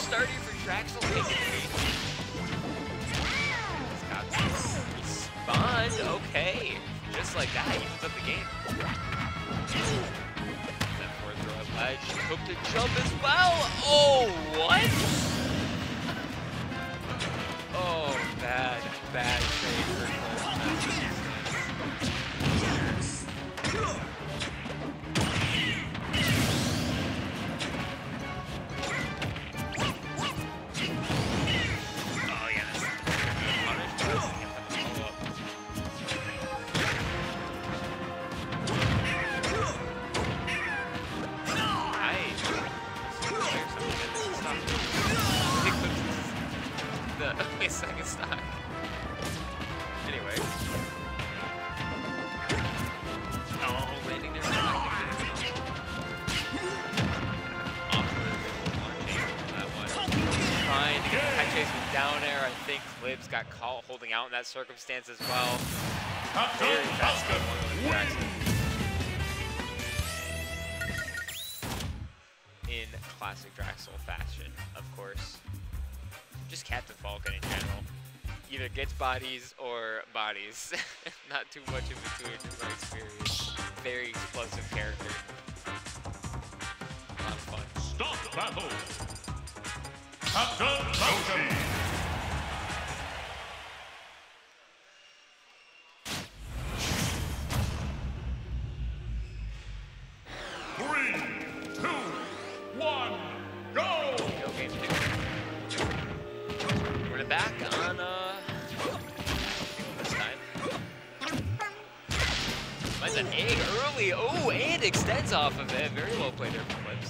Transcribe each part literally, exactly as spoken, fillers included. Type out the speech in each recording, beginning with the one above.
starting for Draxsel. He's got spawned. Okay. Just like that, he ends up the game. That forward throw at ledge. Hook to jump as well. Oh, what? Oh, bad, bad trade for Clibs. Second stock. Anyway. Oh, landing there. Off the launching on that one. Trying to get the high chase with down air. I think Clibs got caught holding out in that circumstance as well. Very fast one with Draxsel. In classic Draxsel fashion, of course. Just Captain Falcon in general. Either gets bodies or bodies. Not too much in between in my experience. Very explosive character. A lot of fun. Stop battle! Captain Falcon! Three, two, one, go! Go game two. Back on uh this time. Finds an egg early. Oh, and extends off of it. Very well played there from Clibs.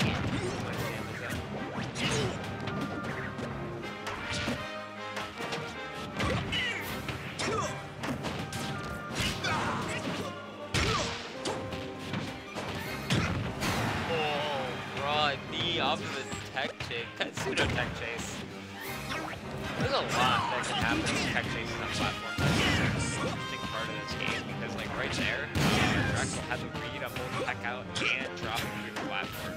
Oh, raw knee off of the tech chase. Pseudo tech chase. There's a lot that can happen with tech chases on platforms. That's an interesting part of this game because, like, right there, uh, Draxsel had the read on both tech out and drop through the platform.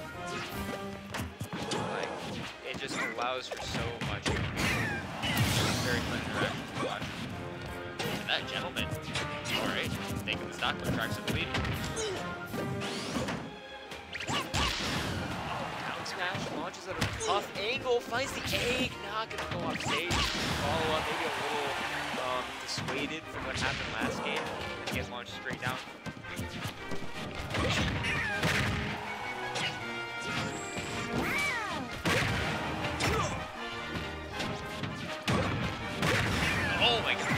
Like, it just allows for so much. Very fun interaction to watch. And that gentleman, alright, taking the stock with Draxsel lead. Smash launches at a tough angle, finds the egg, not gonna go off stage. Follow up, maybe a little um, dissuaded from what happened last game. And he gets launched straight down. Oh my gosh.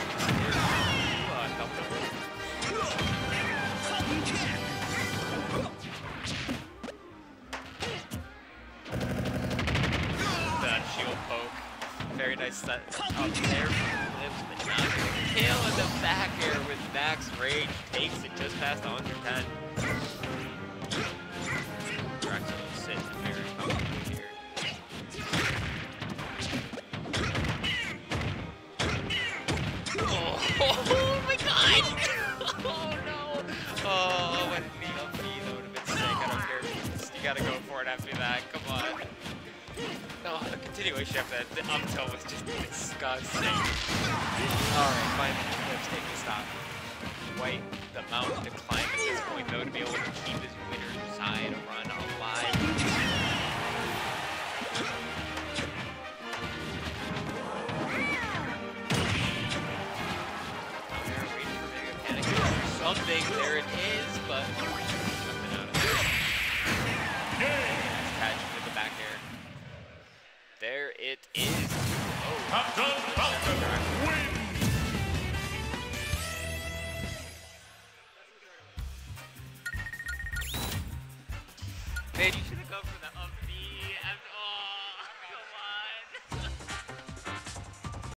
Very nice set up there from Clibs, but not gonna kill in the back air with max rage. Takes it just past one hundred ten. Draxsel sits very comfortably here. Oh, oh my god! Oh no! Oh, when me up me, that would have been sick. I don't care. You gotta go for it after that. Come on. No, the continuation of that, the up tilt was just disgusting. Alright, finally, Clibs take the stop. Quite the mountain to climb at this point, though, to be able to keep his winner's side run alive. Down there, waiting for maybe a panic or something. There it is, but nothing out of it. Catching with the back air. There it is. Oh, Captain Falcon wins! Man, you should have gone for